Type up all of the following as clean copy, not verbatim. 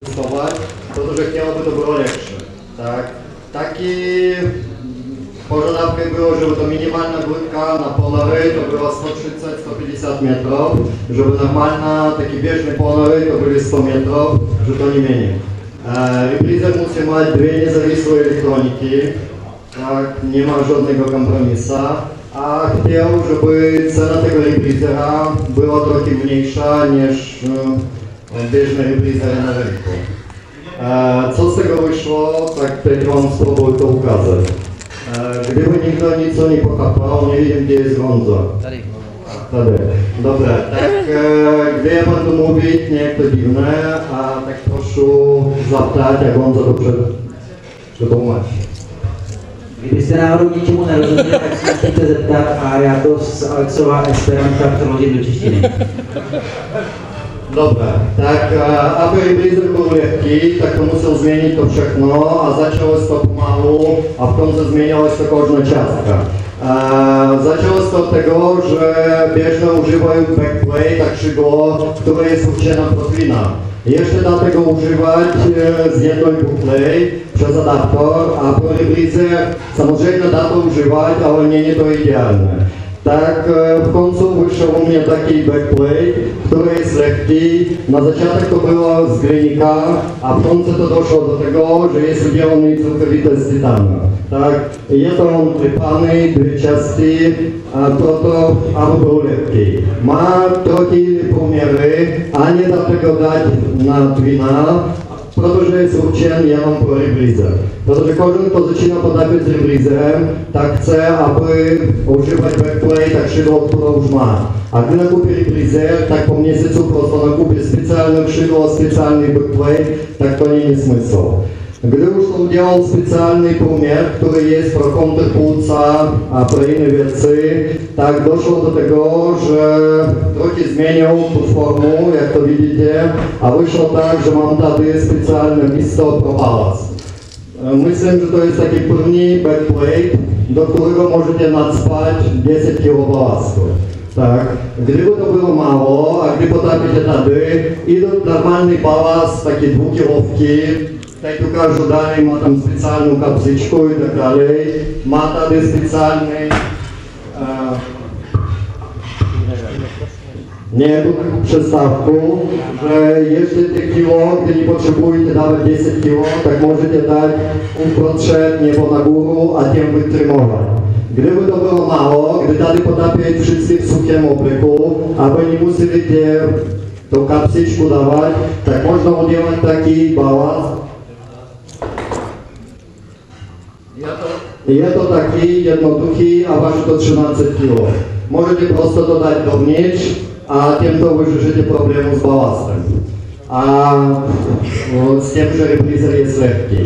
to że chciałoby to było lepsze, tak? Taki pożadawkę było, żeby to minimalna górka na ponory to była 130-150 metrów, żeby normalna, taki bieżny ponory to były 100 metrów, że to nie mniej. Reprizer musi mieć dwie niezawisłe elektroniki, tak? Nie ma żadnego kompromisu. A chciał, żeby cena tego reprizera była trochę mniejsza niż bieżne reprizery na rynku. Co z tego wyszło, tak tutaj wam spróbuję to ukazać. Gdyby nikt nic nie pokapał, nie wiem gdzie jest Gonzo. Tady. Dobra, tak gdy ja będę mówić, nie to dziwne, a tak proszę zapytać, jak Gonzo dobrze wytłumaczy. Kdybyste náhodou ničemu nerozuměli, tak se musíte zeptat a já to z Alexova Esperanta přeložím do češtiny. Dobra, tak aby reprizer był lekki, tak to musiał zmienić to všechno, a zaczęło się to pomału, a w końcu zmieniało się to każda ciastka. Zaczęło się to od tego, że bieżne używają backplay, tak szydło, które jest ucięte protlina. Jeszcze da tego używać z jedną play przez adaptor, a po reprizer samodzielnie da to używać, ale nie to idealne. Tak w końcu wyszedł u mnie taki backplate, który jest lekki. Na początek to było z grynika, a w końcu to doszło do tego, że jest udzielony całkowite z tytanu. Tak? Jest on trypany, dwuciasty, to aby był lekki. Ma trochę pomiary, a nie da tego dać na dwina, protože jest určen jenom pro reprizer. Protože každý, kto zaczyna podawać z reprizerem, tak chce, aby używać backplay, tak szydło, które już ma. A gdy nakupi reprizer, tak po miesiącu prosto nakupi specjalne szydło, specjalny backplay, tak to nie jest smysł. Gdy już to udziałał specjalny pomiar, który jest pro kąty płuca, a pro inne rzeczy, tak doszło do tego, że trochę zmieniał tu formę, jak to widzicie, a wyszło tak, że mam tady specjalne miejsce pro balans. Myślę, że to jest taki první backplate, do którego możecie nadspać 10 kg ballastu. Tak, gdyby to było mało, a gdy potraficie tady, idą normalny ballast, takie dwukilowki, tak tu każdy dalej ma tam specjalną kapsyczkę i tak dalej. Ma tady specjalny nie tu taką przestawkę, że jeszcze te kilo, gdy nie potrzebujecie dawać 10 kilo, tak możecie dać uprostřed niebo na górę, a tym wytrymować. Gdyby to było mało, gdy tady podapiać wszyscy w suchym obryku, aby nie musieli tą kapsyczkę dawać, tak można udzielać taki balans. Jest to taki jednoduchy, a waży to 13 kg. Możecie prosto dodać do wnętrz, a tym to wyrzeszycie problemu z ballastem. A z tym, że reprizer jest lekki.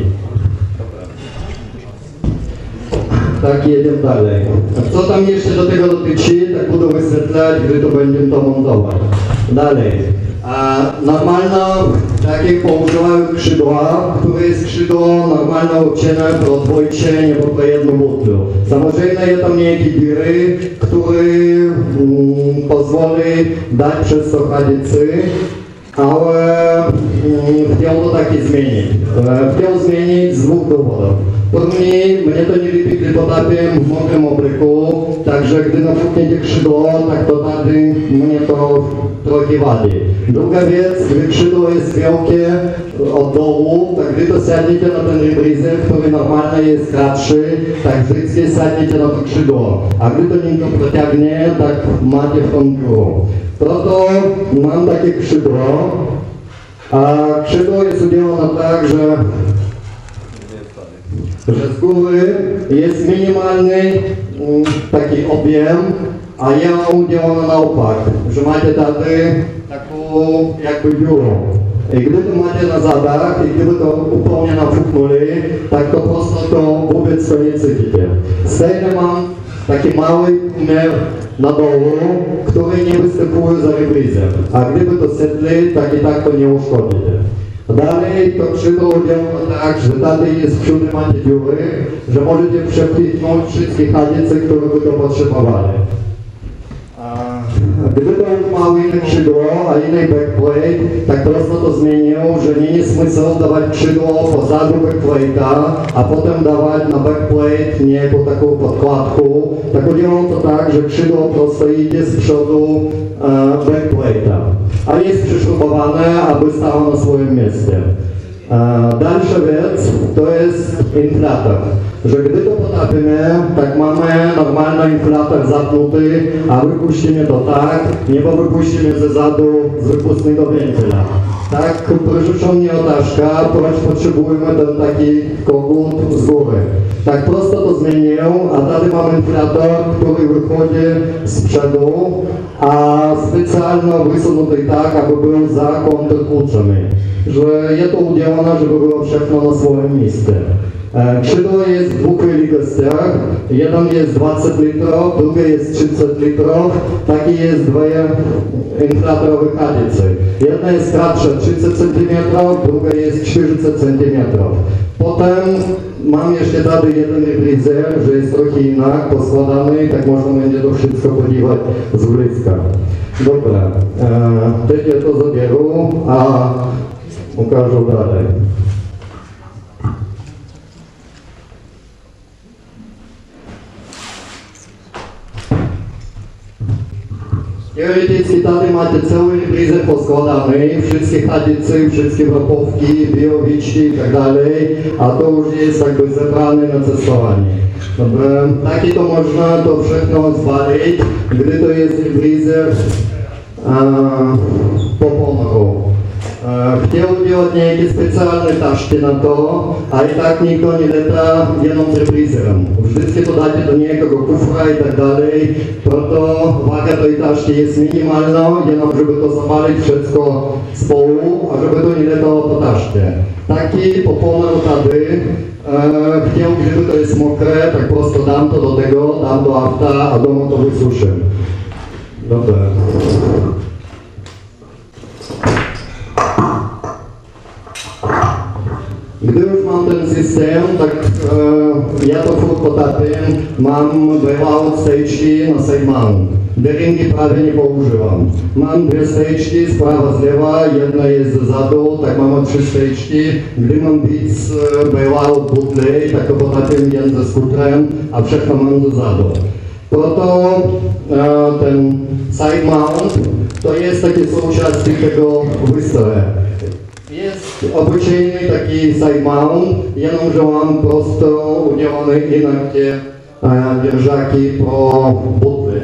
Tak, jedziemy dalej. Co tam jeszcze do tego dotyczy, tak budę wyświetlać, gdy to będziemy to montować. Dalej. Normalna, tak jak poużywają skrzydła, które jest skrzydło normalne obcięte pro dwojcze, nie po jedną butlu. Samodzielnie jest tam niejakie dziury, które pozwoli dać przez to chadicy, ale chciał to takie zmienić. Chciał zmienić z dwóch dowodów. Mnie to nie lubi, gdy podapię w mokrym obryku, także gdy napukniecie skrzydło, tak to tady mnie to trochę wadzi. Druga rzecz, gdy skrzydło jest wielkie od dołu, tak gdy to siadniecie na ten reprizer, który normalnie jest kratszy, tak wtedy siadniecie na to skrzydło. A gdy to nim to przeciągnie, tak macie w tą górę. Proto mam takie skrzydło, a skrzydło jest udzielone tak, że z góry jest minimalny taki objem, a ja mam udzielone na opak, że macie tady taką jakby dziurę. I gdy to macie na zadach i gdyby to zupełnie napuknuli, tak to prosto to wobec to nie cyklicie. Stejnie mam taki mały numer na dolu, który nie występuje za reprizer. A gdyby to setli, tak i tak to nie uszkodzicie. Dalej to skrzydło działa tak, że tady jest wśród macie dziury, że możecie przepchnąć wszystkie chadice, które by to potrzebowali. Gdyby to już miał inne skrzydło, a inny backplate, tak prosto to zmienił, że nie jest smysł dawać skrzydło pozadu backplate'a, a potem dawać na backplate nie po taką podkładku. Tak udzielą to tak, że skrzydło prosto idzie z przodu backplate'a, a jest przyszrubowane, aby stało na swoim miejscu. Dalsza rzecz to jest inflator, że gdy to potapimy, tak mamy normalny inflator zapnuty, a wypuścimy to tak, niebo wypuścimy ze zadu z wypustnego wentyla. Tak, proszę mnie otaszka, ponieważ potrzebujemy ten taki kogut z góry. Tak prosto to zmienił, a tady mamy inflator, który wychodzi z przodu, a specjalnie wysunuty tak, aby był za kontrpłucami. Że jest to udzielone, żeby było wszystko na swoim miejscu. Skrzydło jest w dwóch wielkościach. Jeden jest 20 litrów, drugi jest 30 litrów. Takie jest dwie inflatorowe kadzice. Jedna jest kratsza 30 cm, druga jest 40 cm. Potem mam jeszcze tady jeden freezer, że jest trochę inaczej poskładany, tak można będzie to wszystko podziwiać z bliska. Dobra, teď ja to zabieru, a ukážu dalej. Teoretycznie tady máte celý freezer poskładaný, wszystkie chadice, wszystkie wropówki, biowiczki i tak dalej, a to już jest jakby zebrane na testowanie. Takie to można to wszystko zwalić, gdy to jest freezer po pomagu. Chciał делать nejaké specjalne tašky na to, a i tak nikto neleta jenom s reprízerom. Vždycky to dáte do nejakého kufra i tak dalej, proto vága tej tašky je minimálna, jenom żeby to zabaliť všetko spolu a żeby to neletalo po taške. Taký po pomagu tady chciał, gdyby to jest mokre, tak prosto dám to do tego, dám do auta a doma to wysuším. Dobra. Gdy już mam ten system, tak ja to furt potapię, mam bailout stage na side mount. Bearingi prawie nie poużywam. Mam dwie stage z prawa, z lewa, jedna jest z zadu, tak mamy 3 stage. Gdy mam być z bailout butlej, tak to potapię jeden ze skutrem, a wszystko mam ze zadu. Proto ten side mount to jest takie součástí tego wystroje. Jest obyczajny taki side mount, jenom że mam prosto udzielone inak te wieżaki po butli.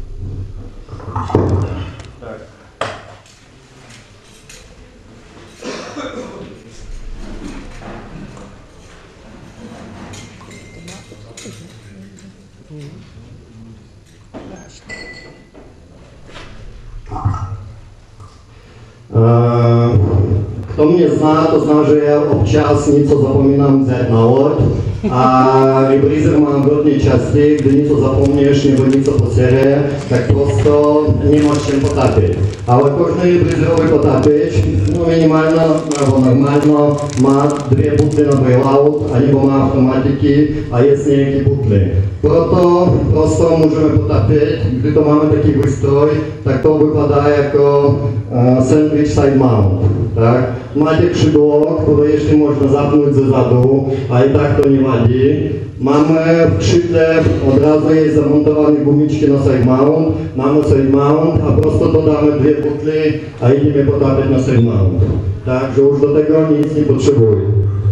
Kto mnie zna, to zna, że ja občas něco zapomínam zjednávat a reprízer mám hodně časty, gdy něco zapomniesz nebo něco posere, tak prosto nemáš čem potápět. Ale každý reprízerový potápěč, no minimálně nebo normálně, má dvě butly na bailout, anebo má automatiky a jest nějaký butly. Proto prosto můžeme potápět, kdy to máme taký výstroj, tak to vypadá jako sandwich side mount. Tak? Máte krzydło, które jeszcze można zapnąć ze zadu, a i tak to nie wadzi. Mamy w krzydle, od razu jest zamontowane gumiczki na side mount, mamy side mount, a prosto dodamy dwie butli, a idziemy potapiać na side mount. Tak, że już do tego nic nie potrzebuje.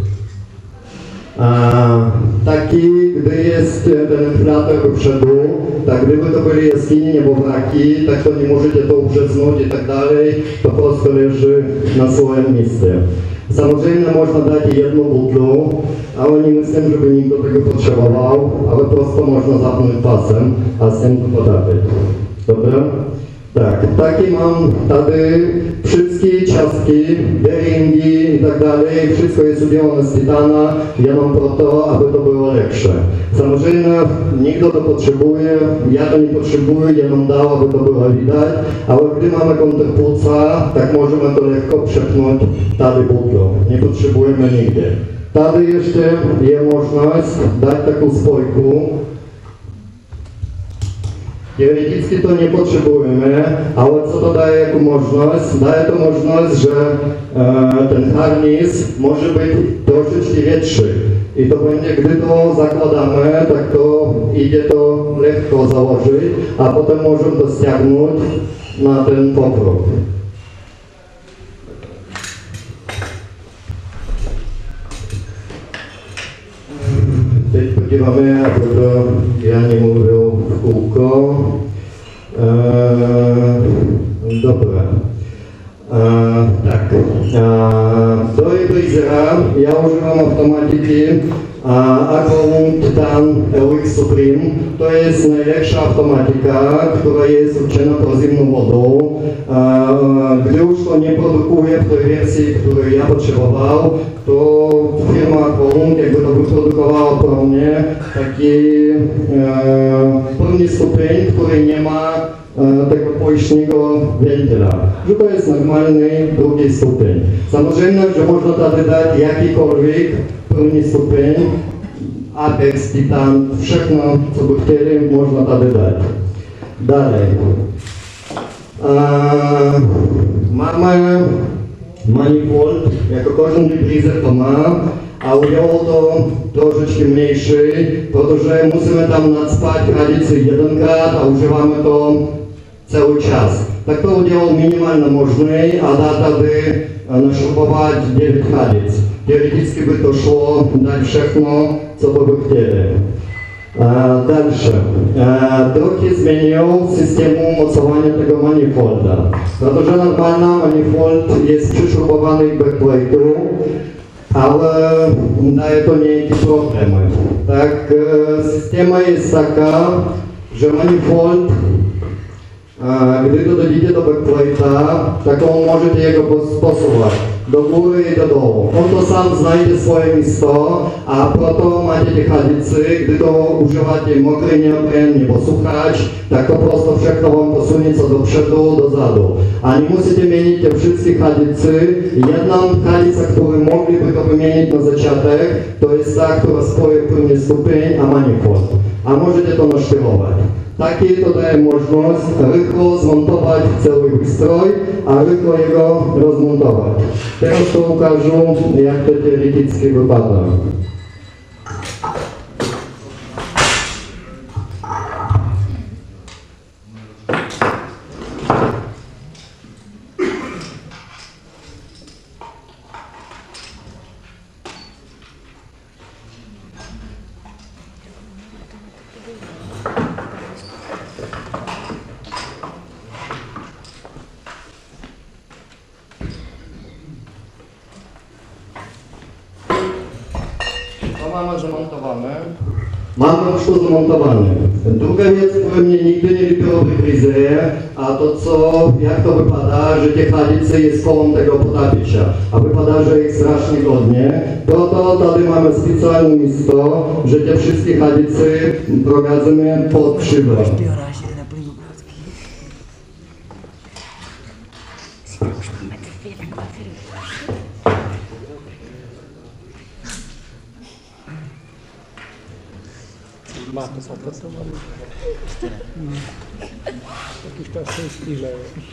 Taki, gdy jest ten inflator do przodu, tak gdyby to byli jaskinie nebo wraki, tak to nie możecie to uprzeznąć i tak dalej, to prosto leży na swoim miejscu. Samodzielnie można dać jedną butlu, ale nie myślę, żeby nikt do tego potrzebował, ale prosto można zapnąć pasem, a z tym to podawać. Dobra? Tak, takie mam tady wszystkie ciastki, bearingi i tak dalej, wszystko jest udzielone z tytana, ja mam po to, aby to było lepsze. Samodzielnie nikt to potrzebuje, ja to nie potrzebuję, ja nam dał, aby to było widać, ale gdy mamy kontrpłuca, tak możemy to lekko przepchnąć tady butlą, nie potrzebujemy nigdy. Tady jeszcze jest możliwość dać taką spojku. Teoretycznie to nie potrzebujemy, ale co to daje jako możliwość? Daje to możliwość, że ten harnis może być troszeczkę większy. I to będzie, gdy to zakładamy, tak to idzie to lekko założyć, a potem możemy to ściągnąć na ten pokrok. Teď podíváme, a proto já nemluvil v kůlko. Dobré. Tak, do Rebreezera já užívám automatiky Aqualung Titan LX Supreme. To je nejlepší automatika, která je určena pro zimnou vodu. Kdy už to neprodukuje v té verzi, kterou já potřeboval, to firma Aqualung, jak by to vyprodukovala pro mě, taky první stupeň, který nemá tego poišního ventila. Že to je normální druhý stupeň. Samozřejmě, že možno tady dát jakýkoliv první stupeň, Apex, Titan, všechno, co by chtěli, možno tady dát. Dále. Máme manifold, jako každý Rebreezer to má, a udělal to trošičky menší, protože musíme tam nacpat hradici jedenkrát a užíváme to celý čas. Tak to udělal minimálně možný a dá tady našrubovat 9 hradic. Teoreticky by to šlo dát všechno, co by chtěli. Dальше. Trochu změnil systému mocování tego manifolda. Protože normálně manifold je přišrubovaný k backplatu, ale daje to nějaké problémy. Tak systéma je taká, že manifold, kdy to dojde do backplata, tak on můžete jeho posouvat do góry i do dolu. On to sám znajde svoje místo a proto máte těch hadici, kdy to užíváte mokrý neopren nebo sucháč, tak to prostě všechno vám posunie co dopředu, dozadu. A nemusíte měnit těch všech hadici. Jedna hadica, kterou mohli by to vyměnit na začátek, to je ta, která spojí první stupeň a manifold. A můžete to naštylovat. Taky to daje možnost rychlo zmontovat celý výstroj a rychlo jeho rozmontovat. Teraz to ukážu, jak to teoreticky vypadá. Mamy zamontowane. Mamy już to zamontowane. Druga rzecz, która mnie nigdy nie lubiła w Rebreezerze, a to co, jak to wypada, że te hadice jest koło tego potapicza, a wypada, że jest strasznie godnie. Proto tady mamy specjalne miejsce, że te wszystkie hadice prowadzimy pod szybą. Máte zapracovaný. Tak už to asi stýle.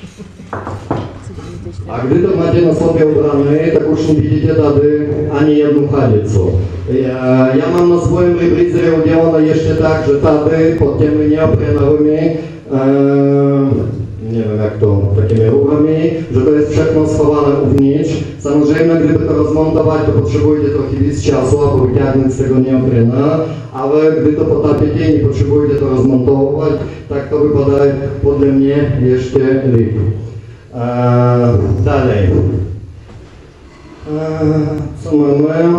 A gdy to macie na sobie ubrane, tak już nie widzicie tady ani jedną hadicu. Ja mam na swoim Rebreezerze udzielone jeszcze tak, że tady pod tymi neoprenowymi, nie wiem jak to, takimi ruchami, że to jest wszystko schowane uvnitř. Samozřejmě, gdyby to rozmontować, to potrzebujecie trochę więcej czasu, aby wyciągnąć z tego neoprena, ale gdy to potapiecie i nie potrzebujecie to rozmontować, tak to wypada podle mnie jeszcze lepiej. Dalej. Co mamy?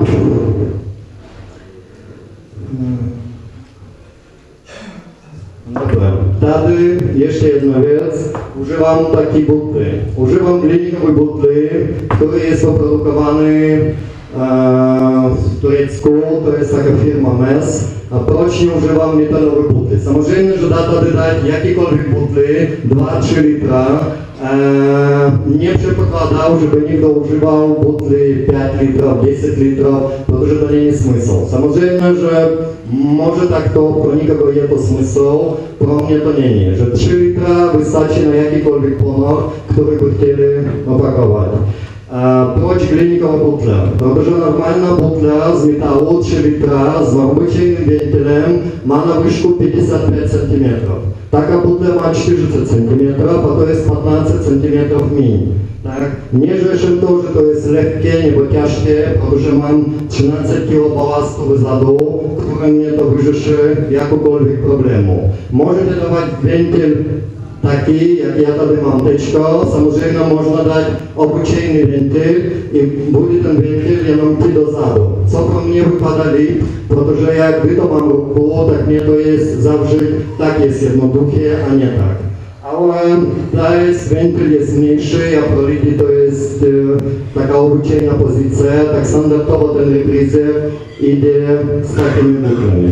Dobra, tady jeszcze jedna rzecz. Używam takiej butli. Używam linikowej butli, który jest oprodukowany w Turecku, to jest taka firma MES. A proč nie używam metalowych butli? Samozřejmě, że da tady dać jakiekolwiek butli, 2-3 litra. Nie przepowiadał, żeby nikt używał butli 5 litrów, 10 litrów, protože to nie jest smysł. Samozřejmě, że może tak to pro nikogo je to smysł, pro mnie to nie jest, że 3 litra wystarczy na jakikolwiek ponor, który by chcieli opakować. Proč hliníková butla? Protože normálna butla z metalu 3 litra s obyčejným ventilem má na výšku 55 cm. Taká butla má 40 cm, a to jest 15 cm míň. Tak, nie řeším to, že to jest lehké nebo těžké, protože mám 13 kg balastu vzadu, které mě to vyřeší jakokolwiek problému. Můžete dávat ventil taki, jak ja tady mám tečko, samozřejmě można dać obyčejný ventil i bude ten ventil jenom ty dozadu. Co pro mě vypadá líp, protože jak vy to mám ruku, tak mě to jest zawsze tak jest jednoduché a nie tak. Ale teraz ventil jest mniejszy, a pro lidi to jest taka obyčejná pozycja, tak standardowo ten reprízer idzie z takimi butlami.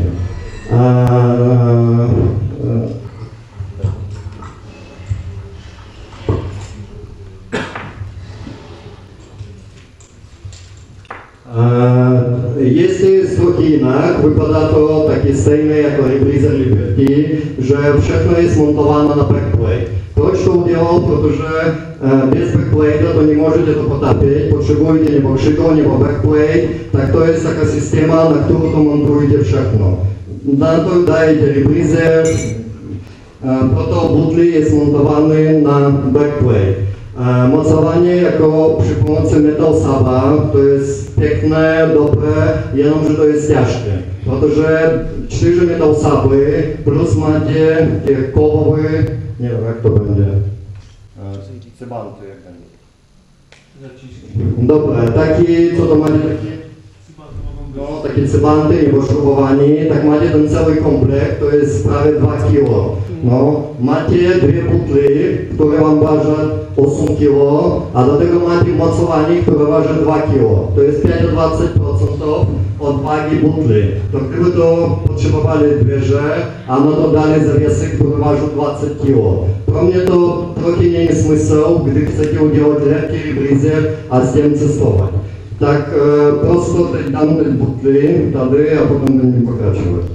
Jest trochę inak, wypada to takie stejne jako reprízer Liberty, że wszystko jest montowane na backplate. Proč to udělal? Protože bez backplate to nie możecie to potapić, potrzebujecie nebo krzyku, nebo backplate, tak to jest taka systema, na którą to montujecie wszystko. Na to dajecie reprízer, proto butli jest montowany na backplate. Mocowanie jako przy pomocy metal saba to jest piękne, dobre, jenom że to jest ciężkie. Protože 4 metal saby plus macie tych kołowych, nie wiem jak to będzie, cybanty jak będzie. Dobra, taki, co to macie taki? No, takie cybanty, nebo śrubowani, tak macie ten cały komplekt, to jest prawie 2 kg. No, macie dwie butli, które wam ważą 8 kg, a do tego macie mocowanie, które waży 2 kg. To jest 25% od wagi butli. To gdyby to potrzebowali dwieże, a no to dalej zawiesy, które ważą 20 kg. Pro mnie to trochę nie jest smysł, gdy chcecie udziałać lekki reprízer, a z tym cestować. Tak prosto dam te butli tady a potem będziemy pokračovat.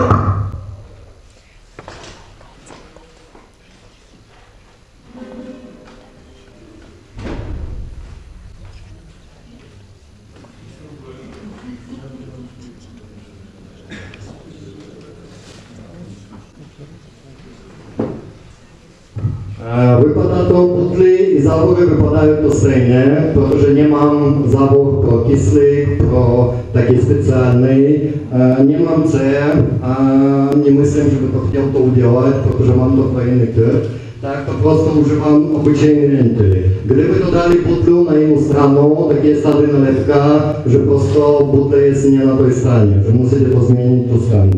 Wypada to butli i závory vypadají to stejně, protože nemám závor pro kyslík, pro taky speciální, nemám C a nemyslím, že by to chtěl to udělat, protože mám to pro jiný trh, tak to prostě užívám obyčejný ventil. Kdyby to dali butlu na jinou stranu, tak je tady nalepka, že prostě butle jest nie na tej straně, že musíte to změnit tu stranu.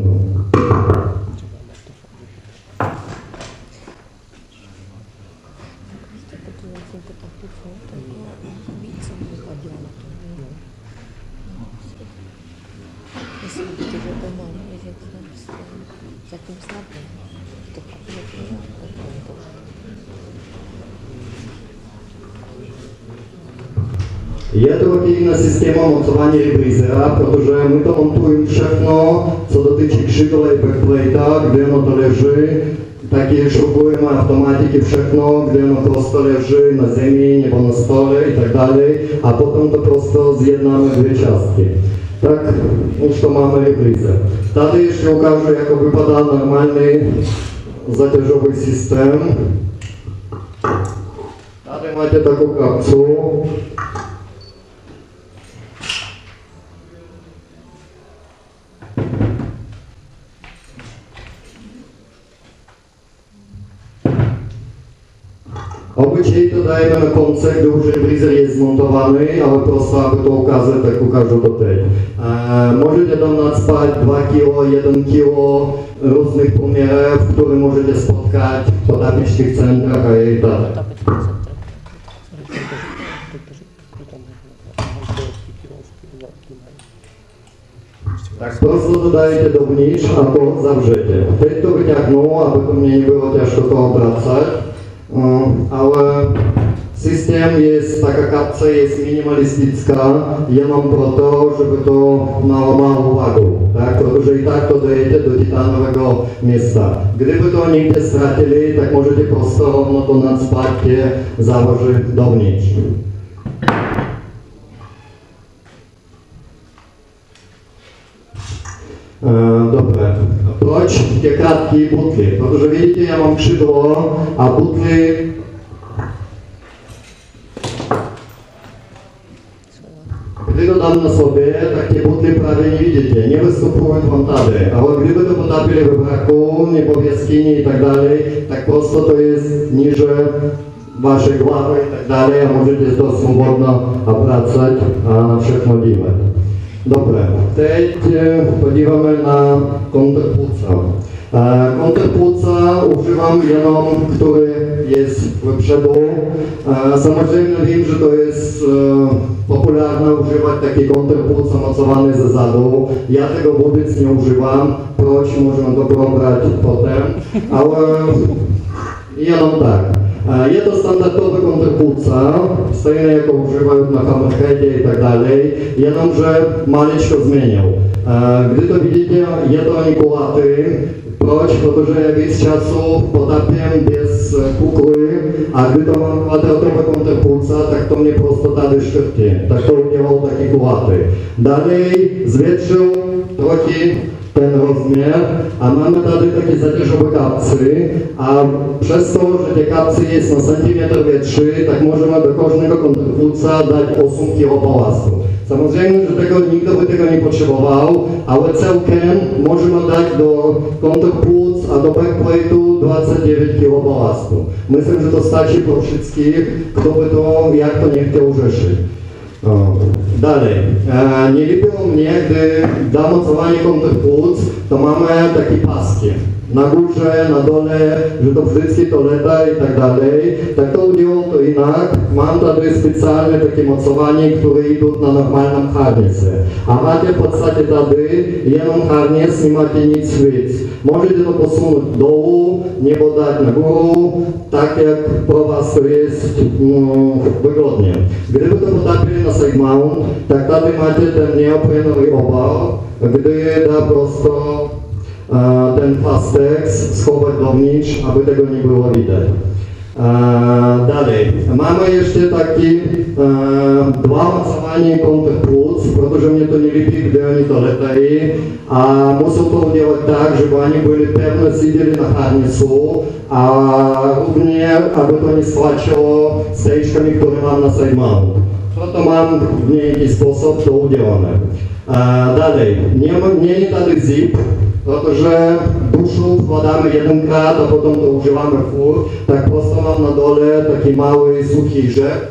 Je trochę inna systema mocowania reprízera, protože my to montujemy všechno, co dotyczy krzydła i backplate'a, gdy ono to leży, takie szrubujemy automatyki všechno, gdy ono prosto leży na ziemi, nebo na stole i tak dalej, a potem to prosto zjednamy dwie částky. Tak, już to mamy reprízer. Tady jeszcze ukážu, jak wypada normalny zaťażowy systém. Tady máte taką kapsu. Obyčej to dajeme na konce, gdy už reprízer je zmontovaný, ale prosto, aby to ukázat, tak ukážu to teď. Můžete tam nacpať 2 kg, 1 kg různých poměrů, které můžete spotkat v potápičských centrách a jej tak. Tak prosto dodajecie downicz, a to zawrzecie. Teď to wyciągnął, aby to mnie nie było ciężko to obracać, ale system jest, taka kapca jest minimalistyczna, jenom proto, żeby to nałomało wagę, tak? Protože i tak to dajecie do tytanowego miejsca. Gdyby to nigdy stracili, tak możecie prosto rovno to nad spadkie założyć dovnitř. Dobra, proč te krátké butly? Protože vidíte, já mám křidlo a butly gdy to dám na sobie, tak te butly právě nevidíte, nevystupují vám tady. Ale kdyby to potapili ve braku, nebo v jeskyni i tak dále, tak prostě to je níže vaše hlavy i tak dále a můžete to svobodno obracet a na všechno dívat. Dobre, teď podíváme na kontrpůlca. Kontrpůlca užívám jenom, který je vpředu. Samozřejmě vím, že to je populárné užívat taky kontrpůlca mocovaný ze zadu. Já tego vůbec neužívám, proč můžeme to probrat potom, ale jenom tak. Je to standardowy kontrpůlca, stejný jako używają na Hammerheadzie i tak dalej, jenomže maličko zmienił. Gdy to widzicie, je to nikulaty. Proč? Protože ja víc času potapím bez kukly a gdy to mám kvadratowy kontrpůlca, tak to mnie prosto tady škrtí. Tak to udělal taky kulaty. Dalej zvětšil trochu ten rozmiar a máme tady taky zatěžové kapsy a przez to, że te kapsy jest na centymetr větší, tak můžeme do každého kontrpůlca dát 8 kg ballastu. Samozřejmě, že nikdo by tego nie potrzebował, ale celkem możemy dać do kontrpůlc a do backplate'u 29 kg ballastu. Myslím, že to stačí pro všetkých, kdo by to, jak to nechtěl řešit. Dalej, nie lubiło mnie, gdy dla mocowania kontrpůlc to mamy takie paski. Na górze, na dole, że to wszystkie to lata i tak dalej. Tak to udělal to jinak. Mam tady specjalne takie mocowanie, które idą na normalnym harnisie. A macie w podstawie tady jenom harnies, nie macie nic víc. Możecie to posunąć dołu, niebo dać na górę, tak jak pro was to jest wygodnie. Gdyby to potapili na side mount, tak tady macie ten neoprenowy obal, gdy da prosto ten fastex schować dovnitř, aby tego nie było widać. Dalej, mamy jeszcze taki dwa mocowania kontrpůlc, protože mnie to nie lubi, gdy oni to letají a muszę to udělat tak, żeby oni byli pewnie siedzieli na harnisu a również, aby to nie stlačilo stejczkami, które mam na side mount. Proto mam w niejaki sposób to udělané. Dalej, nie tady zip, protože dušu wkładamy jedenkrát a potom to używamy furt, tak prosto mam na dole taki mały suchy rzep.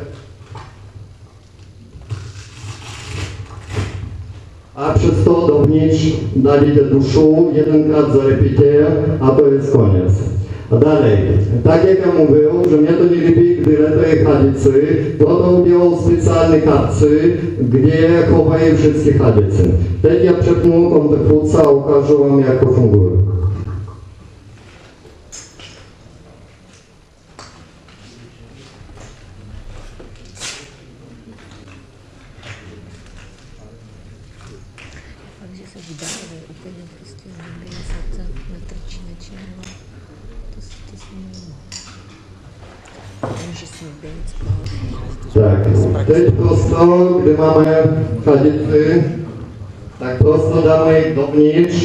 A przez to dovnitř dajcie dušu, jedenkrát zalepíte a to jest koniec. A dalej, tak jak ja mówił, że mnie to nie lubi, gdy latają chadicy, proto udělal specjalne kapsy, gdzie chowają wszystkie chadicy. Teď ja przepnę kontrpůlca a ukážu wam, jak to funguje. Gdzie se wydaje, úplně prostě někde je srdce, netrčí, nečinilo. To zmieniło. Může si být Tak, teď prosto, gdy mamy chadicy, tak prosto damy ich dovnitř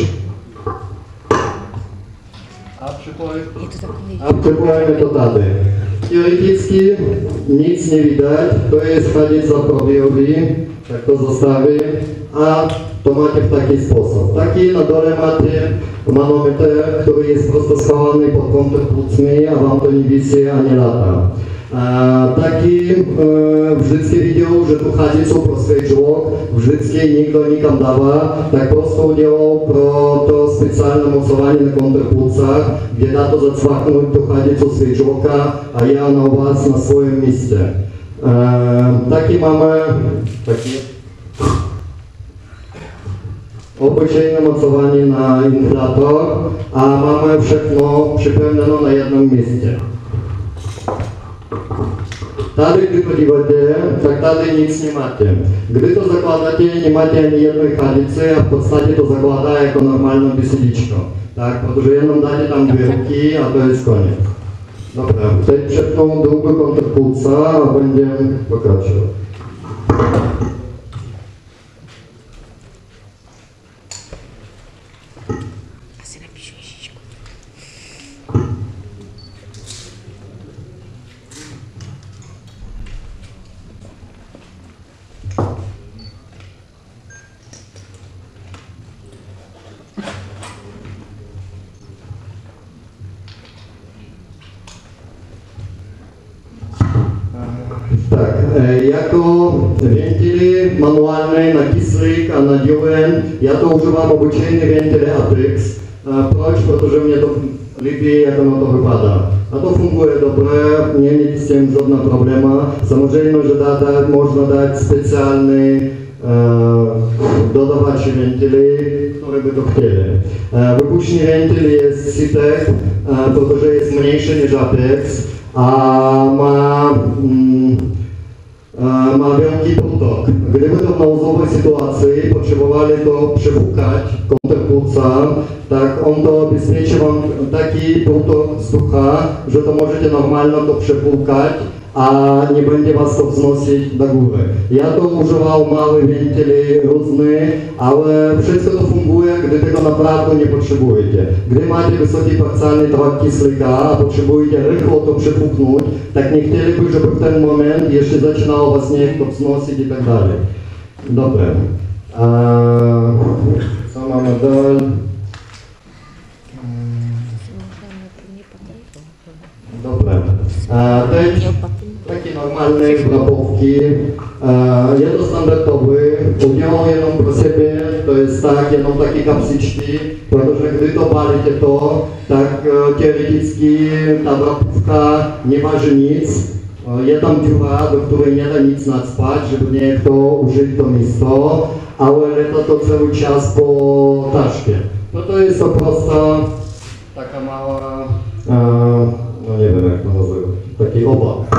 a připojíme to tady. Teoreticky nic nie widać, to jest chadica probiowy, tak to zostawię, a to macie w taki sposób. Taki na dole macie manometr, który jest prosto schowany pod kontrpůlcmi, a wam to nie wisi ani lata. Taki vždycky viděl, že tu chadicu pro svůj žlok vždycky nikdo nikam dává, tak prostě udělal pro to speciální mocování na kontrpůlcách, kde dá to zacvaknout tu chadicu svůj žloka a já na vás na svém místě. Taky máme taky obyczajne mocowanie na inflator, a mamy wszystko przypełnione na jednym miejscu. Tady, gdy podíváte, tak tady nic nemáte. Gdy to zakládáte, nemáte ani jednej chalice a v podstatě to zakládá jako normální bysedičko. Tak, protože jenom dáte tam dvě ruky a to je konec. Dobré, teď přepnou druhou kontrpulsa a budeme pokračovat. Asi napíšu Ježíšku. Tak, jako ventily manuální na kyslík a na diuren, já to užívám obyčejný ventily Atrix. Proč? Protože mě to líbí, jak ono to vypadá. A to funguje dobře, není s tím žádná probléma. Samozřejmě, že možná dát speciální dodawacze ventily, które by to chtěli. Wypuszczenie wentyl jest Citek, protože jest mniejszy niż Apex, a ma wielki potok. Gdyby to w nauzowej sytuacji potrzebowali to przepukać kontrpulsa, tak on to ubezpieczy wam taki potok vzducha, że to możecie normalnie to przepukać, a nie będzie was to wznosić do góry. Ja to używał małe wentyly różne, ale wszystko to funguje, gdy tego naprawdę nie potrzebujecie. Gdy macie wysoki parcjalny tok kyslika, a potrzebujecie rychło to przepuknąć, tak nie chcieliby, żeby w ten moment jeszcze zaczynało was niech to wznosić i tak dalej. Dobre. Co mamy dalej? Dobre. Teď takie normalne grabowki. Jedno standardowy, udział jedną pro siebie, to jest tak, jedną takie kapsyczki, protože gdy to palicie to, tak teoretycznie ta grabówka nie waży nic. Je tam dziura, do której nie da nic nadspać, żeby nie kto użyć to miejsce, ale leta to cały czas po taszkie. No to jest to prosta, taka mała, no nie wiem jak to nazywa, taki oblak.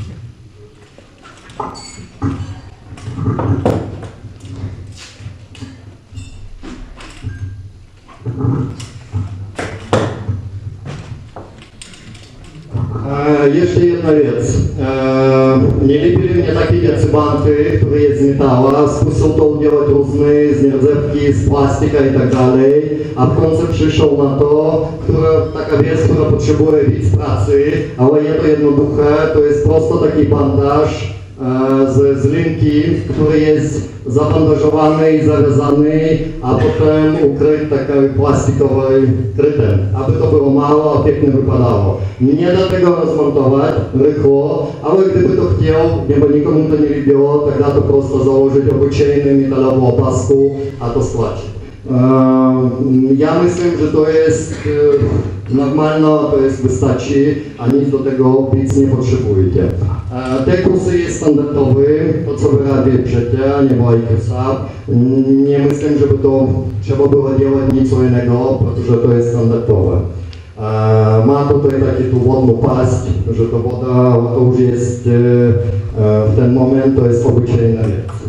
Jeszcze jedna rzecz. Nie lubili mnie takie cybanty, które jest z metała, spuszczą to udziałać różne, z nierdzewki, z plastika i tak dalej, a w końcu przyszło na to, taka rzecz, która potrzebuje widz pracy, ale jest to jednoduche, to jest prosto taki bandaż z linki, który jest zabandażowany i zawiązany, a potem ukryty takim plastikowym krytem, aby to było mało, a pięknie wypadało. Nie da tego rozmontować rychło, ale gdyby to chciał, bo nikomu to nie lubiło, tak da to prosto założyć obyczajny metalową opasku, a to spłacić. Ja myślę, że to jest normalne, to jest wystarczy, a nic do tego nic nie potrzebujecie. Te kursy jest standardowy, to co wy robicie przecież, nie ma IKS-a. Nie myślę, żeby to trzeba było działać nic innego, protože to jest standardowe. Ma tutaj taki tu wodną paść, że to woda, to już jest w ten moment, to jest obyczajna rzecz.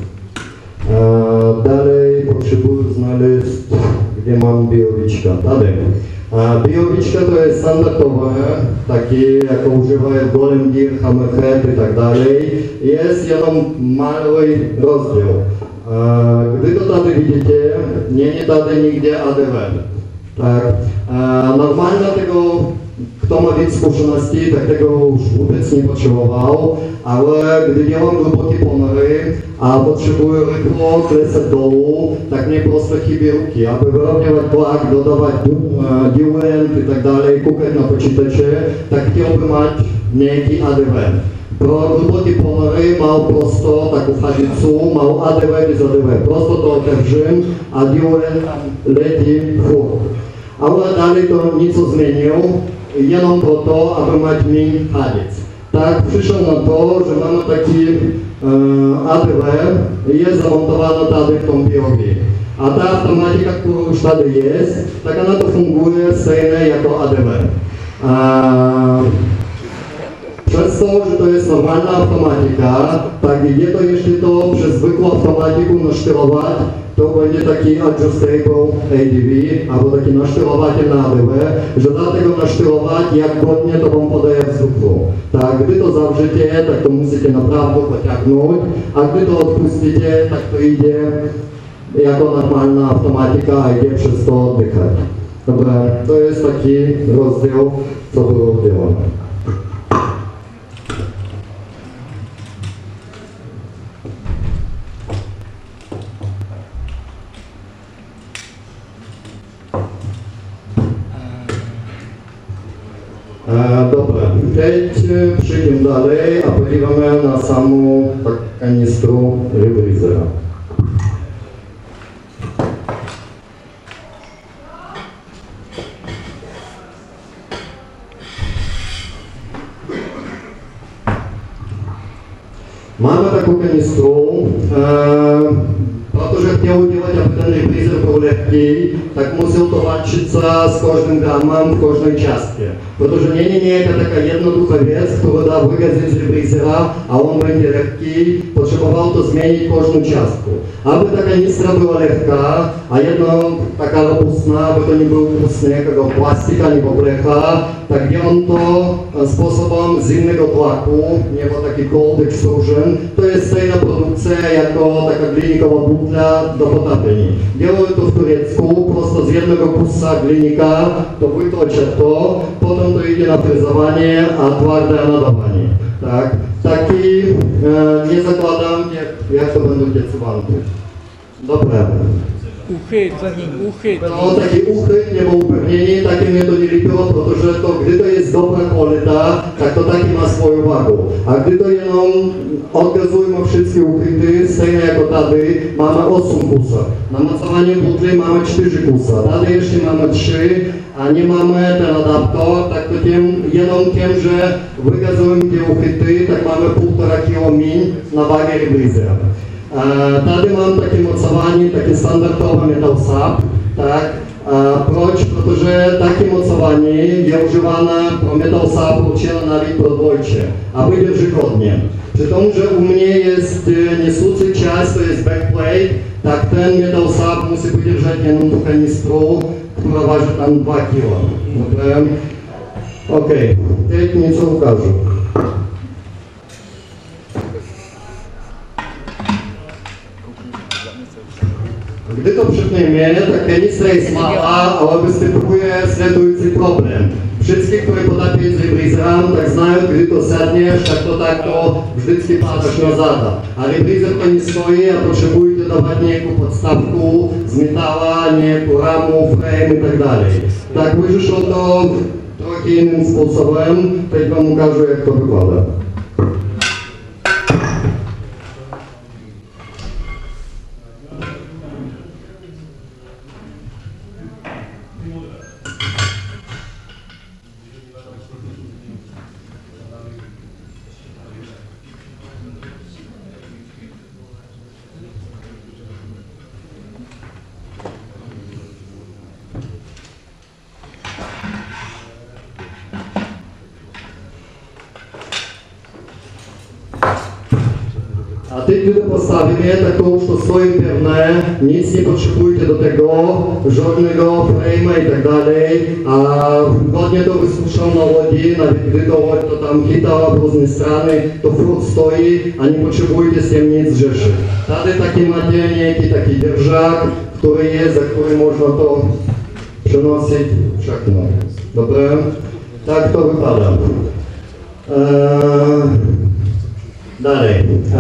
Dalej potrzebuję znaleźć, gdzie mam bijowiczka. Tady. Bijowiczka to jest standardowe, takie jak używają Golem Gear, Hammerhead i tak dalej. Jest jedno mały rozdział. Gdy to tady widzicie, nie tady nigdzie ADW. Tak. Normalnie tego, kto ma więcej zkušeností, tak tego już vůbec nie potrzebował, ale gdy działam głębokie ponory, a potrzebuję rychło klesać dołu, tak mnie prosto chybie ruki, aby wyrównywać tlak, dodawać diuent i tak dalej, kukać na počítače, tak chciałbym mieć miękki ADW. Pro głębokie ponory mam prosto taką chadzicę, mam ADW bez ADW, prosto to otewrzym, a diuent leci furt. Ale dalej to nic nie zmienił, jenom po to, aby mać mniej chadic. Tak, przyszło na to, że mamy taki ADW, jest zamontowany tady w tą biologii. A ta automatika, która już tady jest, tak ona to funguje stejnie jako ADW. Przez to, że to jest normalna automatika, tak jeśli to jeszcze to przez zwykłą automatykę nasztylować, to będzie taki adjustable ADV, albo taki nasztylowatel na ADW, że dlatego nasztylować, jak godnie to wam podaje w zwykłą. Tak, gdy to zawrzycie, tak to musicie naprawdę pociągnąć, a gdy to odpuścicie, tak to idzie jako normalna automatyka, a idzie przez to oddychać. Dobra, to jest taki rozdział, co było robione. Dobra, teď przejdziemy dalej, a podziwiamy na samą kanistru rebreezera. Mamy taką kanistrę, protože chtěl udělat, aby ten rebreezer byl lehký, tak musel to walczyć z każdym gramem w każdej částce. Protože nie jaka taka jednoducha věc, którą da wygazit z rebreezera, a on będzie lehký, potrzebował to zmienić każdą částku. Aby ta kanistra była lekka, a jedno taka robustna, aby to nie był pustny, jakiego plastika, albo blecha, tak on to sposobem zimnego tlaku, nie było taki cold extrusion, to jest tajna produkcja jako taka glinikowa butla do potapienia. Działają to w Turecku, prosto z jednego kusa glinika, to wytocza to, potem to idzie na frezowanie, a twarde nadawanie. Tak? Taki nie zakładam, jak to będą te cywanki. Dobra. Uchyt. No, taki uchyt, nie było upewnienie, takie mnie to nie liczyło, protože to, gdy to jest dobra kwalita, tak to taki ma swoją wagę. A gdy to jedną odgazujemy wszystkie uchyty, stejne jako tady, mamy 8 kusa. Na mocowanie butli mamy 4 kusa, tady jeszcze mamy 3, a nie mamy ten adaptor, tak to jedną tym, że wygazujemy te uchyty, tak mamy 1,5 kg mniej na wagę rebreezera. Tady mám také mocování, také standardové metal sap, tak, proč? Protože také mocování je używane pro metal sap určeno navíc pro dvojče a vydrží hodně. Přitom, že u mě jest nesoucí část, to jest backplate, tak ten metal sap musí vydržet jenom tu kanistru, která váží tam 2 kg. Dobré? OK, teď něco ukážu. Gdy to przypniemy, tak kanistra jest mała, ale występuje sledujący problem. Wszystkie, które podapią z rebreezerem, tak znają, gdy to sadniesz, tak to vždycky padasz nazad. A rebreezer to nie stoi, a potrzebuje dodawać niejaką podstawkę z metala, niejaką ramu, frame i tak dalej. Tak wyszło to trochę innym sposobem, teď wam ukażę, jak to wygląda. A teď, gdy to postawimy, tak to już to stoi pewne, nic nie potrzebujecie do tego, żadnego frame'a i tak dalej, a ładnie to wysuszą na łodzi, nawet gdy to łódź to tam hitała w różne strony, to frut stoi, a nie potrzebujecie z tym nic rzeszy. Tady taki macie niejaki taki dzierżak, który jest, za który można to przenosić wszakno. Dobra? Tak to wypada. Dalej.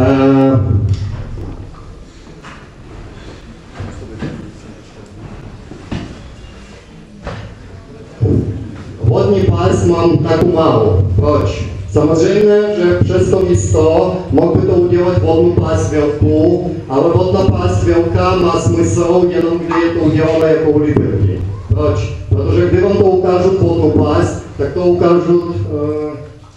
Wodny pas mam tak mało. Proč? Samozřejmě, že przez to místo mógłby to udělat vodnou pas velkou, ale vodná pas velká má smysl jenom kdy je to uděláno jako u Liberty. Proč? Protože kdy vám to ukážu vodnou pas, tak to ukážu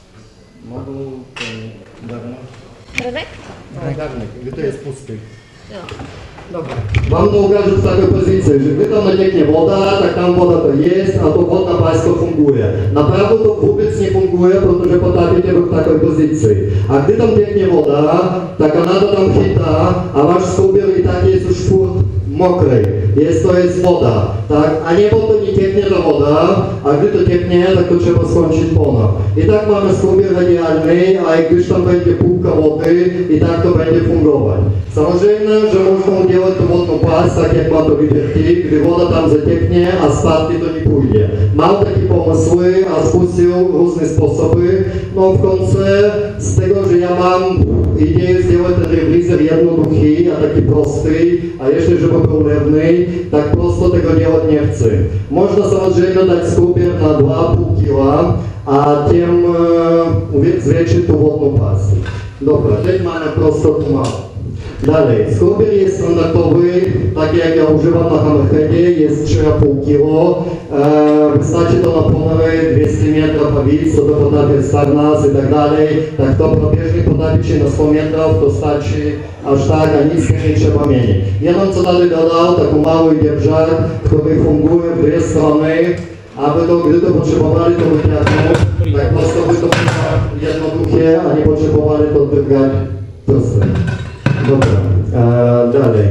Radek? Garnek, gdy to jest pusty. Dobra. Wam to ukażę w takiej pozycji, że gdy tam nacieknie woda, tak tam woda to jest, a to wodna paść to funguje. Naprawdę to wobec nie funguje, protože potraficie w takiej pozycji. A gdy tam cieknie woda, tak ona to tam chyta, a wasz skubiel i tak jest już furt mokrej. To jest woda, tak? A nie bo to nie cieknie ta woda, a gdy to cieknie, tak to trzeba skończyć ponad. I tak mamy skubiel radialny, a jak już tam będzie półka wody, i tak to będzie fungować. Samozrejme, że można udělat tu wodną past, tak jak ma to Liberty, gdy woda tam zacieknie, a spadnie to nie pójdzie. Mam takie pomysły, a spustil różne sposoby. No w końcu z tego, że ja mam ideę сделать ten rewizor jednoduchy, a taki prosty, a jeszcze żeby był lewny, tak prosto tego działać nie chcę. Można samozrejme dać skupier na 2,5 kg, a tym zwiększyć tu wodną pastę. Dobra, teď mamy prosto tu mało. Dalej, skubiel jest standardowy, taki jak ja używam na Hammerheadzie, jest 3,5 kg. Wystarczy to na ponowy 200 metrów, a widz, co to potrafi Starnas i tak dalej. Tak to probieżnie potrafi się na 100 metrów, to starczy aż tak, a nic nie trzeba mieć. Ja bym co dalej dodał, taki mały dzierżak, który funguje w dwie strony, aby to, gdy to potrzebowali, to wyciągnąć, tak prosto by to było jednoduché, a nie potrzebowali to wygrać proste. Dobra, dalej.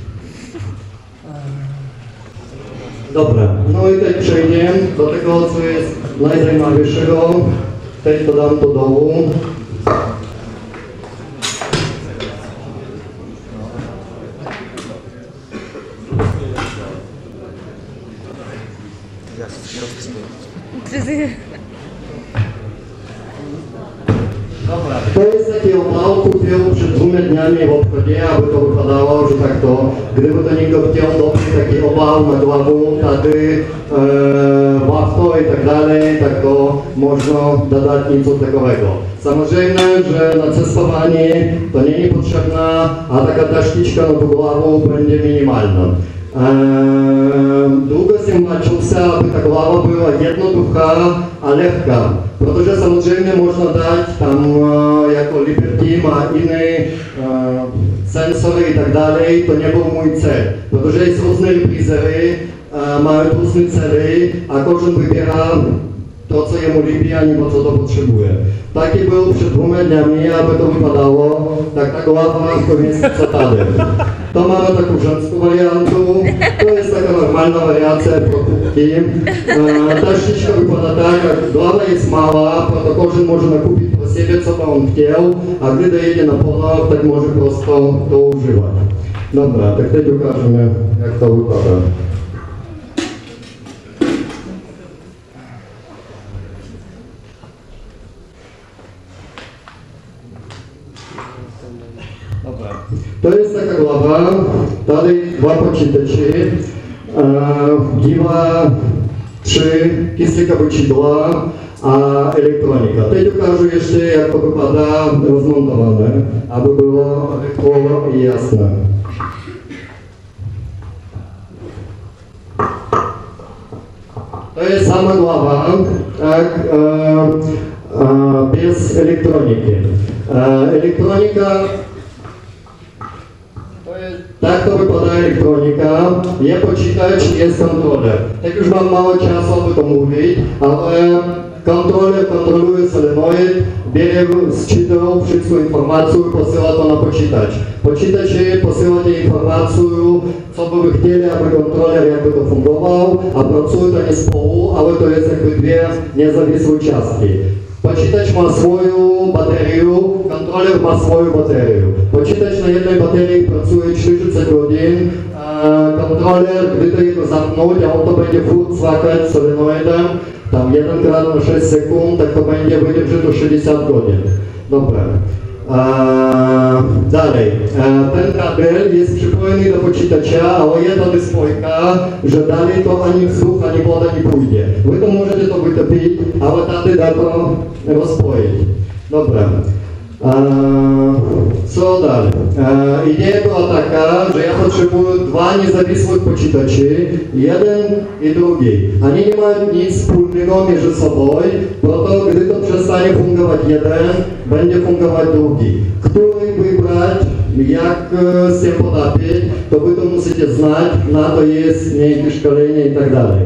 Dobra, no i teď przejdziemy do tego, co jest najzajmowniejszego. Teď to dam do dołu. Dobra, to jest taki obał, kupił przed 2 dniami w obchodzie, aby to wypadało, że tak to, gdyby to nikt chciał dobyć taki obał na głowę, wtedy łatwo i tak dalej, tak to można dodać nic takowego. Samozrejme, że na cestowanie to nie jest potrzebna, a taka taštička na głowę będzie minimalna. Długo się maczył, aby ta głowa była jednoducha, a lekka. Protože samozřejmě można dać tam jako Liberty ma inne sensory i tak dalej, to nie był mój cel. Protože jest różne reprizery, mają różne cele, a każdy wybiera to, co jemu lubi, a nie po co to potrzebuje. Taki był przed 2 dniami, aby to wypadało, tak ta głowa to jest satadem. To mamy taką rzęską wariantę, to jest taka normalna wariacja produkcji. Ta ścieżka wypada tak, jak głowa jest mała, to każdy może nakupić po siebie, co by on chciał, a gdy dojedzie na ponor, tak może prosto to używać. Dobra, tak teď ukážeme, jak to wypada. To jest taka głowa, dalej 2 počítači, 2, 3 kyslík kabučidła, a elektronika. Teď ukážu jeszcze, jak to wypada rozmontowane, aby było lekko i jasne. To jest sama głowa, tak, bez elektroniki. Elektronika, tak to wypada elektronika, je počítač, jest kontroler. Tak już mam mało czasu, aby to mówić, ale kontroler kontroluje solenoid, bierze z czytał wszystką informację i posyła to na počítač. Počítač posyła tę informację, co by wy chcieli, aby kontroler jakby to fungował, a pracuje to nie z połu, ale to jest jakby dwie niezawisłe cząstki. Počítač má svoju batériu, kontroler má svoju batériu. Počítač na jednej baterii pracuje 40 hodin, kontroler, gdy to jego zapnąć, a on to będzie furt cvakać solenoidem, tam 1x na 6 sekund, tak to będzie wydержeć do 60 godzin. Dobra. Dalej, ten kabel jest przypojony do počítača, ale jest ta dyspojka, że dalej to ani wzduch, ani woda nie pójdzie. Wy to możecie to wytopić, ale tady da to rozpojić. Dobra. Co dalej? Idea była taka, że ja potrzebuję 2 niezawisłych počítači, jeden i drugi. Oni nie mają nic wspólnego między sobą, proto gdy to przestanie fungować jeden, będzie fungować drugi. Który wybrać, jak z tym potrafić, to wy to musicie znać, na to jest miękkie szkolenie i tak dalej.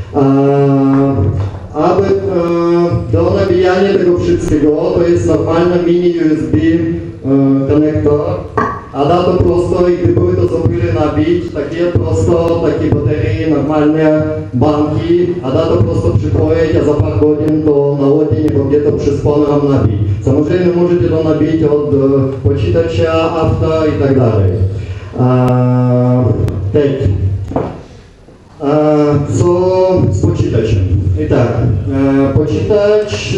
Aby do nabijania tego wszystkiego to jest normalny mini USB konektor, a da to prosto i gdyby to zrobili nabić, takie prosto, takie baterie, normalne banki, a da to prosto przypoić, a za parę godzin to na łodzie nie będzie to przyspone nam nabić. Samodzielnie możecie to nabić od poczytacza, auta i tak dalej. Co z poczytaczem? I tak, poczytacz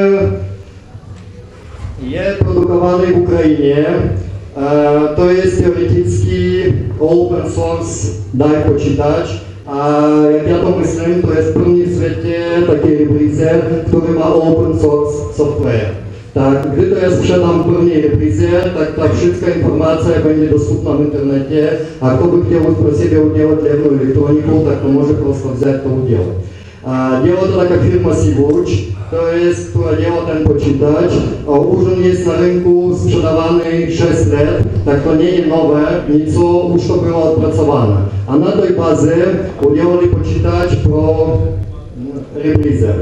jest produkowany w Ukrainie. To jest teoretycki open source daj poczytać, a jak ja to myślę, to jest první w świecie taki reprizer, który ma open source software. Tak, gdy to ja sprzedam první reprizer, tak ta wszystka informacja będzie dostępna w internecie, a kto by chciał pro siebie udziałać lewną elektroniką, tak to może prosto wziąć to udział. Działa to taka firma Siwuch, to jest, która działa ten poczytacz. Urząd jest na rynku sprzedawany 6 lat, tak to nie jest nowe, nieco już to było odpracowane. A na tej bazie udziałali poczytacz pro reprizer.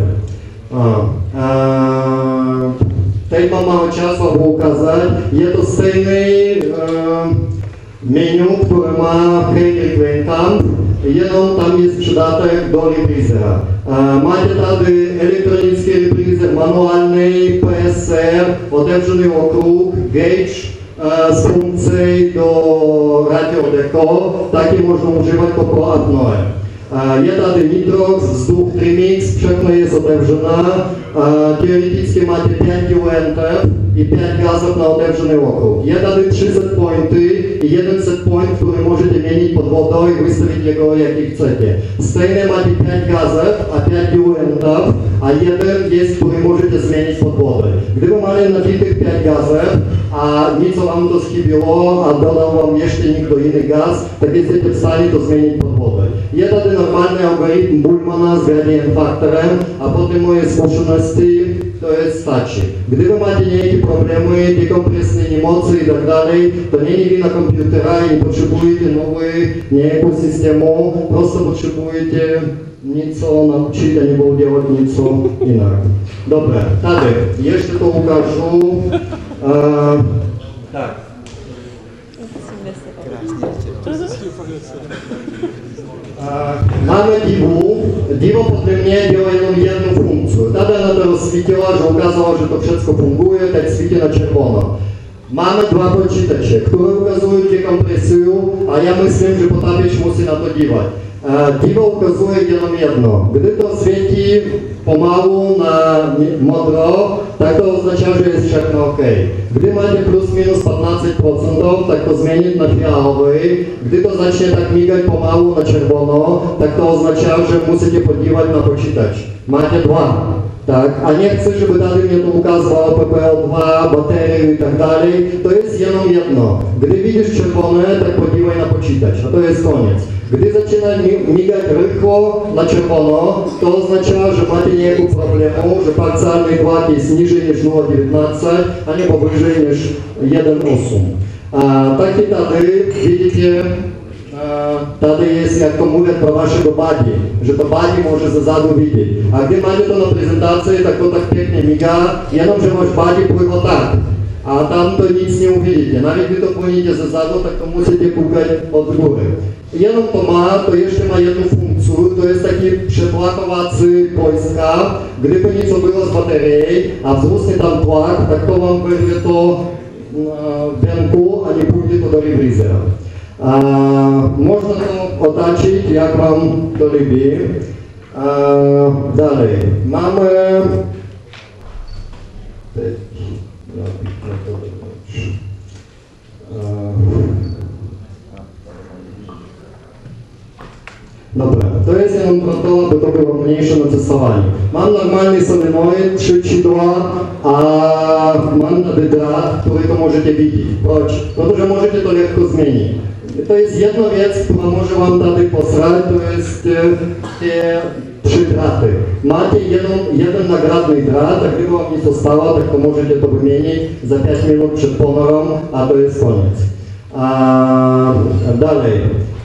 Tutaj mam mało czasu, aby ukazać. Jest to stajny menu, które ma Henrik Weinkamp. Jenom tam jest przydatek do reprizera. Macie tady elektronický reprizer, manualny, PSR, otevřený okrug, gauge z funkcí do radio deco, taky można używać to pro apnoe. Jest tady nitrox, vzduch, trimix, všechno jest otevřené. Teoretycznie macie 5 UNT i 5 gazów na otevřený okrug. Jest tady 300 pointy i 100 point, który możecie mienić pod wodą i wystawić jego jaki chcecie. Stajne macie 5 gazów, a 5 UNT, a jeden jest, który możecie zmienić pod wodą. Gdyby mieli nabitych 5 gazów, a nic wam to skibiło, a dodał wam jeszcze nikt inny gaz, tak jesteście w stanie to zmienić pod wodą. Jest tady normalny algorytm Bullmana z gradient faktorem, a potem moje zkušenosti to jest starczy. Gdyby macie jakieś problemy, dekompresne niemocy i tak dalej, to nie wina komputera i nie potrzebujecie nowego systemu, prosto potrzebujecie nieco nauczyć, a nie było działać nieco inaczej. Dobra, Tadek, jeszcze to ukażę. Tak. Mamy Divo podle mnie działa jedną funkcję. Tada na to rozswieciła, że ukazało, że to wszystko funguje, tak świeci na czerwono. Mamy dwa poczytacze, które ukazują dekompresję, a ja myślę, że potrafisz musi na to dziwać. Divo ukazuje jedno. Gdy to świeci pomału na modro, tak to oznacza, że jest wszystko ok. Gdy macie plus minus 15%, tak to zmienić na fialowy. Gdy to zacznie tak migać pomału na czerwono, tak to oznacza, że musicie podziwać na poczytacz. Macie dwa. Tak, a nie chcę, żeby dalej mnie to ukazało PPO2, baterii i tak dalej. To jest jedno. Gdy widzisz czerwone, tak podziwaj na poczytacz, a to jest koniec. Gdy zaczyna migać rychło na czerwono, to oznacza, że macie niejako problemu, że parcjalny kład jest niżej niż 0,19, a nie powyżej niż 1,8. Taki tady, widzicie, tady jest, jak to mówię, pro waszego badi, że to badi może ze zadu widzieć. A gdy macie to na prezentacji, tak to tak pięknie miga, jenom, że wasz badi pływa tak. A tam to nic nie uwidzicie. Nawet gdy to płyniecie ze zadu, tak to musicie pukać od góry. Jenom to ma, to jeszcze ma jedną funkcję, to jest taki przeplakowacy wojska. Gdyby nic było z baterii, a wzrosnie tam tlak, tak to wam wyrwie to w ręku, a nie pójdzie to do reprizera. Można to otaczyć, jak wam to lubi. Dalej, mamy... Dobra, to jest jeden kontrola, by to było mniejsze na testowanie. Mam normalny solenoid, 3 sidła, a mam tady drat, który to możecie widzieć. Proč? Protože możecie to lekko zmienić. To jest jedna rzecz, która może wam tady posrać, to jest te 3 draty. Macie jeden nagradny drat, a gdyby wam nic zostało, tak to możecie to wymienić za 5 minut przed ponorą, a to jest koniec. Dalej.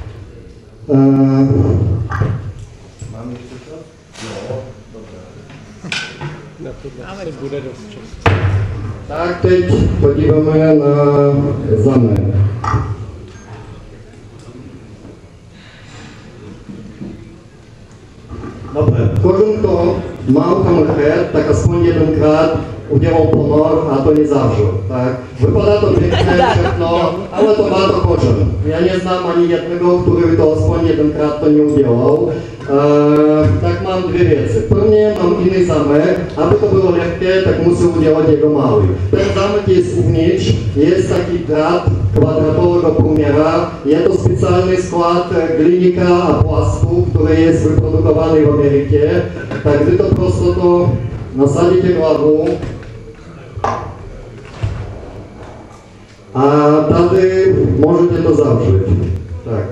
Mam jeszcze coś? No, dobra. Na to bude dost času. Tak, teď podívejme na zamek. Dobre, kожен, kto mal tam chet, tak aspoň jedenkrát udělal ponor a to nezavřel. Tak, vypadá to pěkné všechno, ale to má to kожen. Já neznám ani jednego, který by to aspoň jedenkrát to neudělal. Tak mám 2 věci. Prvně mám jiný zámek, aby to bylo lehké, tak musím udělat jeho malý. Ten zámek je uvnitř, je taky drát kvadratového průměra, je to speciální sklad hliníka a plastu, který je vyprodukovaný v Americe, tak vy to prostě to nasadíte hlavu a tady můžete to zavřít. Tak.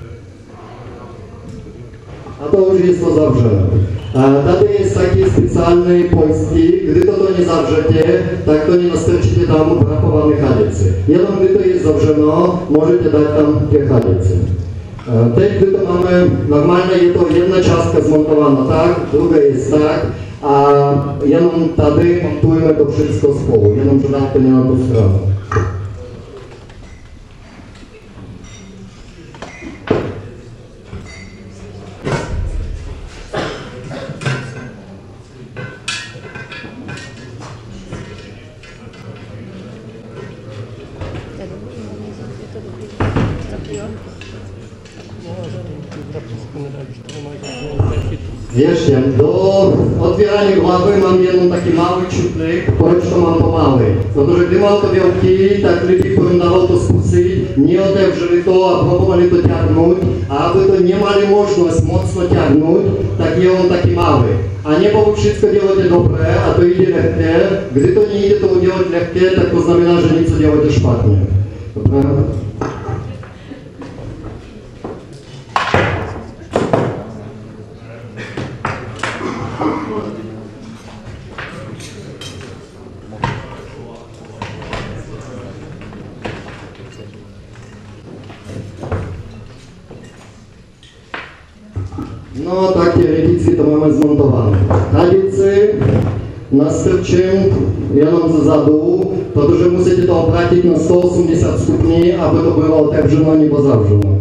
A to už jest to zawrzone. Tady jest taki specjalny pojstik, gdy to nie zawrzecie, tak to nie nastrczycie tam wrapowane chadicy. Jenom gdy to jest zawrzeno, możecie dać tam te chadicy. Teď, gdy to mamy, normalnie jest to jedna czastka zmontowana tak, druga jest tak, a jenom tady montujemy to wszystko z połu, jenom że to nie na tą stronę. Jeszcze, do otwierania głowy mam jeden taki mały ciuplik, proč to mam to mały. Protože gdy mam to wielki, tak ludzie, którym dawał to skusy, nie odewrzyli to, a próbowali to ciągnąć, a aby to nie mieli możliwość mocno ciągnąć, tak je on taki mały. A nie bo wszystko działacie dobre, a to idzie lekkie. Gdy to nie idzie to udziałać lekkie, tak to znamena, że nic działacie szpatnie. Dobra? No takie rybicki to mamy zmontowane. Chadicy nastrčím jenom zezadu, protože musíte to obrátit na 180 stupni, aby to bylo otevřeno nebo zavřeno.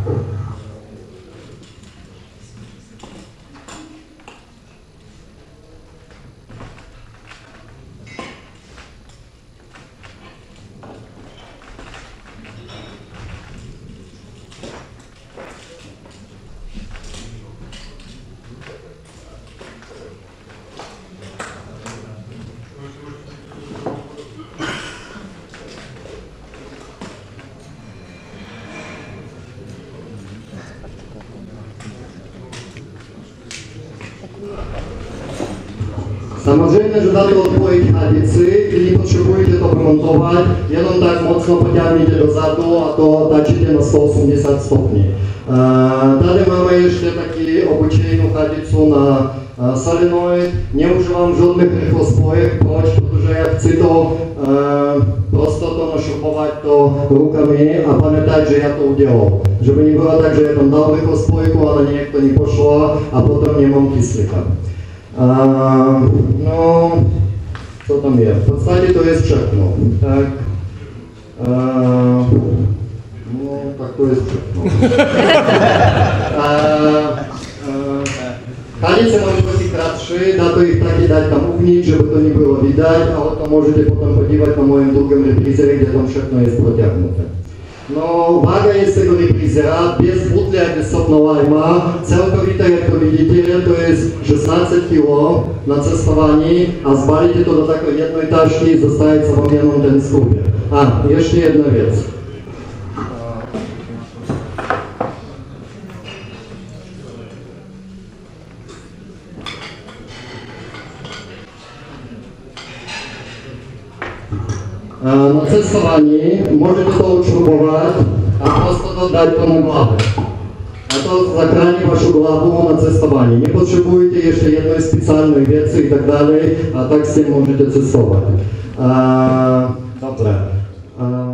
Samozřejmě, že dáte odpojit chadici, když potřebujete to vymontovat, jenom tak mocno potáhněte dozadu a to tačíte na 180 stupňů. Tady máme ještě taky obyčejnou chadicu na solenoid, neužívám žádných rychlospojek, proč? Protože já chci to prostě to našupovat to rukami a pamětat, že já to udělal. Že by nebylo tak, že já tam dal rychlospojku, ale nějak to nepošlo a potom nemám kyslíka. No, co tam je? V podstatě to je všechno. Tak, no, tak to je všechno. Chadice mám trochu kratší, dá to jich taky dát tam uvnitř, żeby to nebylo vidět, ale to můžete potom podívat na mojem druhém reprízere, kde tam všechno je protáhnuté. No, vága jest tego reprízera, bez butle a bez sopnolajma, celkovite, jak to vidíte, to je 16 kg na cestování a zbalíte to do takové jednej tašky, zostaje se vám jenom ten skubě. A, ještě jedna věc. Na testowaniu możecie to odśrubować, a prosto dać to na głowę. A to zakranie waszą głową na testowanie. Nie potrzebujecie jeszcze jednej specjalnej wiedzy i tak dalej, a tak z tym możecie testować. Dobrze.